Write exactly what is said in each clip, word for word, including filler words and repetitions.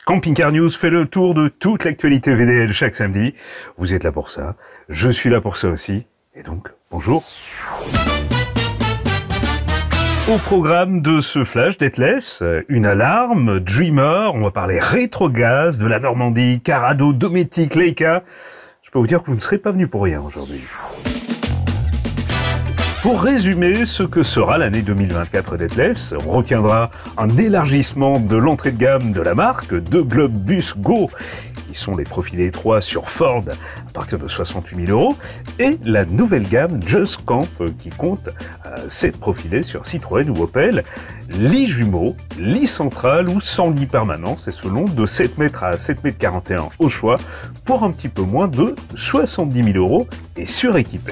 Camping Car News fait le tour de toute l'actualité V D L chaque samedi. Vous êtes là pour ça, je suis là pour ça aussi. Et donc, bonjour. Au programme de ce flash d'Etlefs, une alarme, Dreamer, on va parler rétro-gaz, de la Normandie, Carado, Dometic, Leica. Je peux vous dire que vous ne serez pas venus pour rien aujourd'hui. Pour résumer ce que sera l'année deux mille vingt-quatre d'Etlefs, on retiendra un élargissement de l'entrée de gamme de la marque, deux Globus Go, qui sont les profils étroits sur Ford à partir de soixante-huit mille euros, et la nouvelle gamme Just Camp qui compte euh, sept profilés sur Citroën ou Opel, lit jumeaux, lit central ou sans lit permanent, c'est selon de sept mètres à sept mètres quarante et un au choix, pour un petit peu moins de soixante-dix mille euros et suréquipé.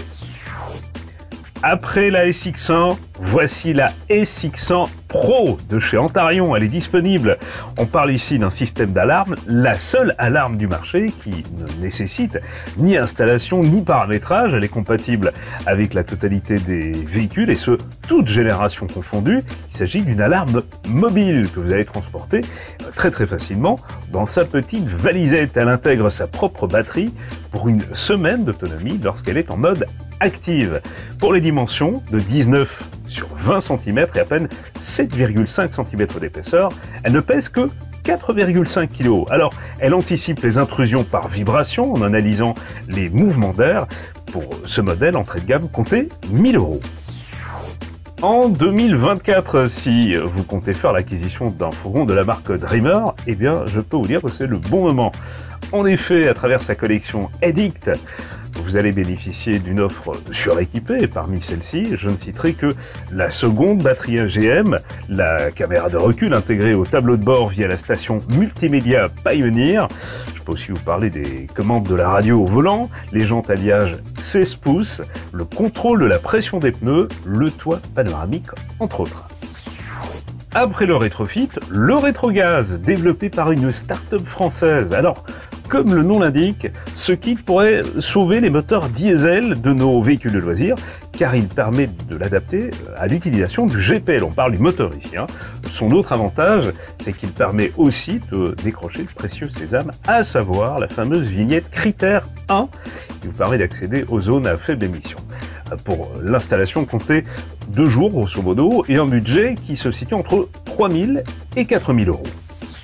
Après la S X un, voici la S X un Pro de chez Antarion. Elle est disponible. On parle ici d'un système d'alarme, la seule alarme du marché qui ne nécessite ni installation ni paramétrage. Elle est compatible avec la totalité des véhicules et ce, toute génération confondue. Il s'agit d'une alarme mobile que vous allez transporter très très facilement dans sa petite valisette. Elle intègre sa propre batterie pour une semaine d'autonomie lorsqu'elle est en mode active. Pour les dimensions, de dix-neuf sur vingt centimètres et à peine sept virgule cinq centimètres d'épaisseur, elle ne pèse que quatre virgule cinq kilos. Alors, elle anticipe les intrusions par vibration en analysant les mouvements d'air. Pour ce modèle, entrée de gamme, comptez mille euros. En deux mille vingt-quatre, si vous comptez faire l'acquisition d'un fourgon de la marque Dreamer, eh bien, je peux vous dire que c'est le bon moment. En effet, à travers sa collection Edict, vous allez bénéficier d'une offre suréquipée. Parmi celles-ci, je ne citerai que la seconde batterie A G M, la caméra de recul intégrée au tableau de bord via la station multimédia Pioneer. Je peux aussi vous parler des commandes de la radio au volant, les jantes alliage seize pouces, le contrôle de la pression des pneus, le toit panoramique, entre autres. Après le rétrofit, le rétrogaz, développé par une start-up française. Alors, comme le nom l'indique, ce kit pourrait sauver les moteurs diesel de nos véhicules de loisirs, car il permet de l'adapter à l'utilisation du G P L. On parle du moteur ici. Hein. Son autre avantage, c'est qu'il permet aussi de décrocher le précieux sésame, à savoir la fameuse vignette Critère un, qui vous permet d'accéder aux zones à faible émission. Pour l'installation, comptez deux jours, grosso modo, et un budget qui se situe entre trois mille et quatre mille euros.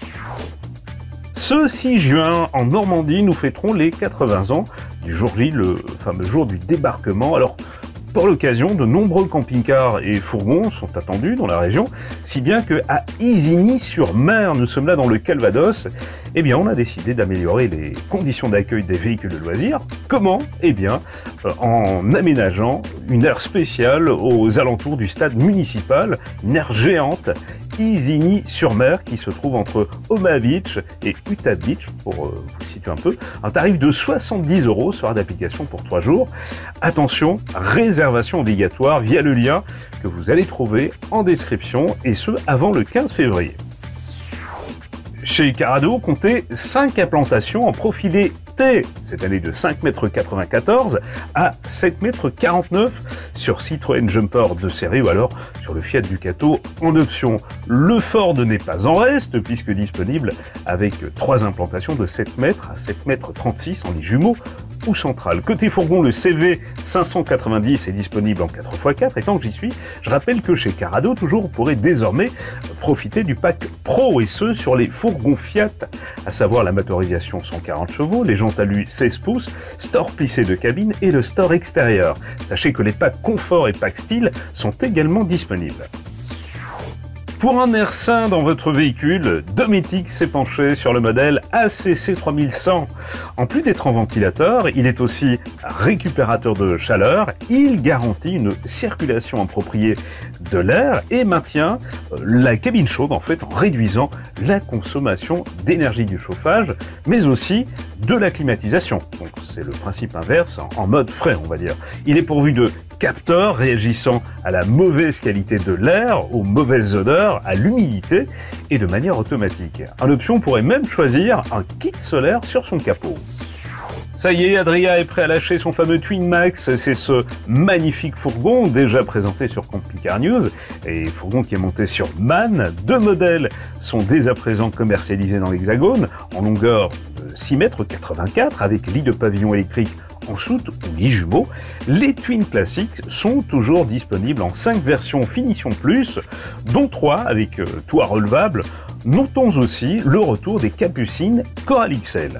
Ce six juin, en Normandie, nous fêterons les quatre-vingts ans du jour J, le fameux jour du débarquement. Alors, pour l'occasion, de nombreux camping-cars et fourgons sont attendus dans la région, si bien que à Isigny-sur-Mer, nous sommes là dans le Calvados, eh bien, on a décidé d'améliorer les conditions d'accueil des véhicules de loisirs. Comment? Eh bien, euh, en aménageant une aire spéciale aux alentours du stade municipal, une aire géante, Isigny-sur-Mer, qui se trouve entre Omaha Beach et Utah Beach, pour euh, vous situer un peu. Un tarif de soixante-dix euros sera d'application pour trois jours. Attention, réservation obligatoire via le lien que vous allez trouver en description, et ce avant le quinze février. Chez Carado, comptez cinq implantations en profilé T, cette année de cinq mètres quatre-vingt-quatorze à sept mètres quarante-neuf sur Citroën Jumper de série ou alors sur le Fiat Ducato en option. Le Ford n'est pas en reste puisque disponible avec trois implantations de sept mètres à sept mètres trente-six en lit jumeaux ou central. Côté fourgon, le C V cinq cent quatre-vingt-dix est disponible en quatre fois quatre, et tant que j'y suis, je rappelle que chez Carado, toujours, vous pourrez désormais profiter du pack Pro, et ce, sur les fourgons Fiat, à savoir la motorisation cent quarante chevaux, les jantes alu seize pouces, store plissé de cabine et le store extérieur. Sachez que les packs Confort et pack Style sont également disponibles. Pour un air sain dans votre véhicule, Dometic s'est penché sur le modèle A C C trois mille cent. En plus d'être en ventilateur, il est aussi récupérateur de chaleur. Il garantit une circulation appropriée de l'air et maintient la cabine chaude en fait en réduisant la consommation d'énergie du chauffage, mais aussi de la climatisation. Donc c'est le principe inverse en mode frais, on va dire. Il est pourvu de capteurs réagissant à la mauvaise qualité de l'air, aux mauvaises odeurs, à l'humidité et de manière automatique. En option, on pourrait même choisir un kit solaire sur son capot. Ça y est, Adria est prêt à lâcher son fameux Twin Max. C'est ce magnifique fourgon déjà présenté sur Camping Car News et fourgon qui est monté sur MAN. Deux modèles sont dès à présent commercialisés dans l'Hexagone en longueur de six mètres quatre-vingt-quatre avec lit de pavillon électrique en soute ou lit jumeau. Les Twin classiques sont toujours disponibles en cinq versions finition plus, dont trois avec euh, toit relevable. Notons aussi le retour des Capucines Coral X L.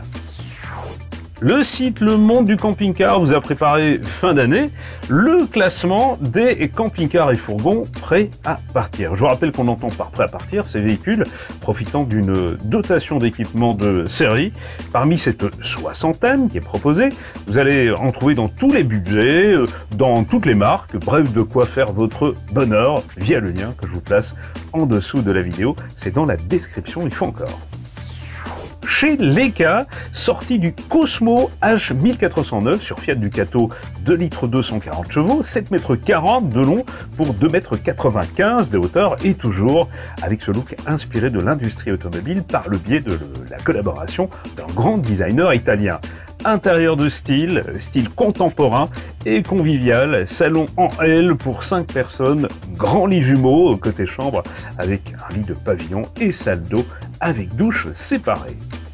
Le site Le Monde du Camping-Car vous a préparé fin d'année le classement des camping-cars et fourgons prêts à partir. Je vous rappelle qu'on entend par prêts à partir ces véhicules profitant d'une dotation d'équipement de série. Parmi cette soixantaine qui est proposée, vous allez en trouver dans tous les budgets, dans toutes les marques, bref de quoi faire votre bonheur via le lien que je vous place en dessous de la vidéo. C'est dans la description, il faut encore. Chez Leica, sortie du Cosmo H mille quatre cent neuf sur Fiat Ducato deux litres deux cent quarante chevaux, sept mètres quarante de long pour deux mètres quatre-vingt-quinze de hauteur et toujours avec ce look inspiré de l'industrie automobile par le biais de la collaboration d'un grand designer italien. Intérieur de style, style contemporain et convivial, salon en L pour cinq personnes, grand lit jumeau côté chambre avec un lit de pavillon et salle d'eau avec douche séparée.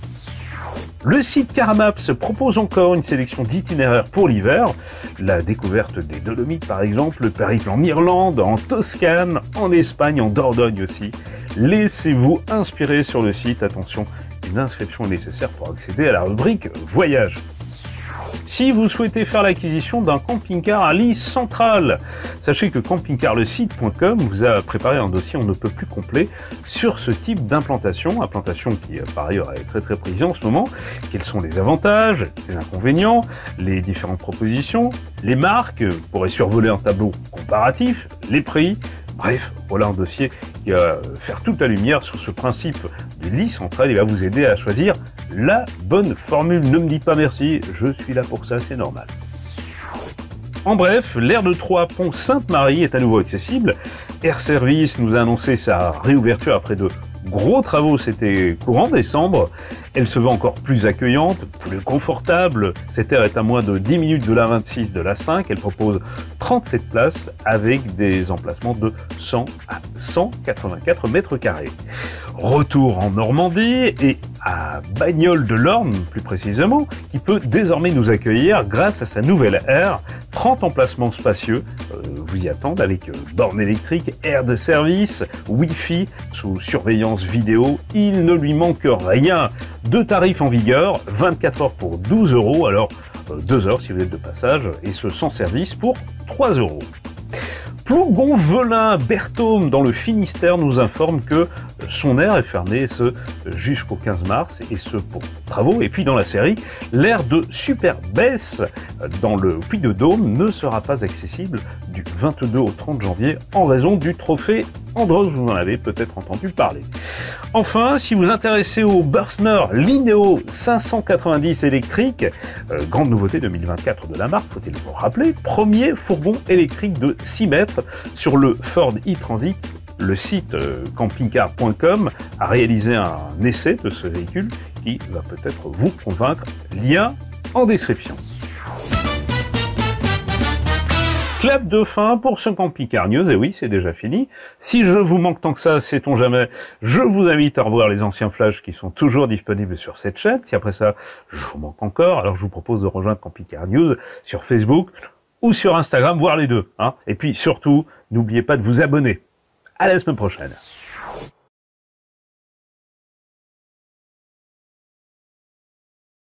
Le site Carmaps propose encore une sélection d'itinéraires pour l'hiver, la découverte des Dolomites par exemple, le périple en Irlande, en Toscane, en Espagne, en Dordogne aussi. Laissez-vous inspirer sur le site, attention, une inscription est nécessaire pour accéder à la rubrique Voyage. Si vous souhaitez faire l'acquisition d'un camping-car à lit central, sachez que camping car le site point com vous a préparé un dossier on ne peut plus complet sur ce type d'implantation, implantation qui par ailleurs est très très prisée en ce moment. Quels sont les avantages, les inconvénients, les différentes propositions, les marques, vous pourrez survoler un tableau comparatif, les prix. Bref, voilà un dossier qui va faire toute la lumière sur ce principe du lit central et va vous aider à choisir la bonne formule. Ne me dites pas merci, je suis là pour ça, c'est normal. En bref, l'aire de Troyes Pont Sainte-Marie est à nouveau accessible. Air Service nous a annoncé sa réouverture après de gros travaux, c'était courant décembre. Elle se veut encore plus accueillante, plus confortable. Cette aire est à moins de dix minutes de l'A vingt-six de l'A cinq. Elle propose trente-sept places avec des emplacements de cent à cent quatre-vingt-quatre mètres carrés. Retour en Normandie et à Bagnoles de l'Orne, plus précisément, qui peut désormais nous accueillir grâce à sa nouvelle aire. trente emplacements spacieux euh, vous y attendent avec euh, borne électrique, aire de service, Wi-Fi, sous surveillance vidéo. Il ne lui manque rien. Deux tarifs en vigueur, vingt-quatre heures pour douze euros, alors euh, deux heures si vous êtes de passage, et ce sans service pour trois euros. Plougon-Velin, Berthaume dans le Finistère nous informe que son aire est fermée ce jusqu'au quinze mars et ce pour travaux. Et puis dans la série, l'aire de Super-Besse dans le Puy-de-Dôme ne sera pas accessible du vingt-deux au trente janvier en raison du trophée Andros, vous en avez peut-être entendu parler. Enfin, si vous vous intéressez au Bursner Lineo cinq cent quatre-vingt-dix électrique, euh, grande nouveauté deux mille vingt-quatre de la marque, faut-il vous rappeler, premier fourgon électrique de six mètres sur le Ford e-Transit. Le site euh, camping car point com a réalisé un essai de ce véhicule qui va peut-être vous convaincre. Lien en description. Clap de fin pour ce Camping Car News, et oui, c'est déjà fini. Si je vous manque tant que ça, sait-on jamais, je vous invite à revoir les anciens flashs qui sont toujours disponibles sur cette chaîne. Si après ça, je vous manque encore, alors je vous propose de rejoindre Camping Car News sur Facebook ou sur Instagram, voire les deux. Hein. Et puis surtout, n'oubliez pas de vous abonner. À la semaine prochaine.